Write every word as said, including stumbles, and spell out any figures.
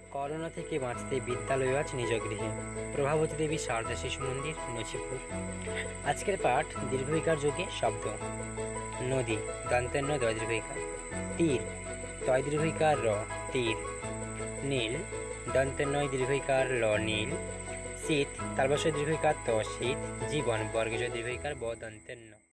Corona থেকে বাঁচতে বিদ্যালয় আজ নিজ গৃহে। প্রভাবতী দেবী শারদা শিশু মন্দির, নছিপুর। আজকের পাঠ দীর্ঘইকার যোগে শব্দ। নদী, দন্তের ন দয় দীর্ঘইকার। তীর, তয় দীর্ঘইকার র, তীর। নীল, দন্তের নয় দীর্ঘইকার ল, নীল। শীত, তালবস্য দীর্ঘইকার ত, শীত। জীবন, বর্গজ দীর্ঘইকার ব, দন্তের ন।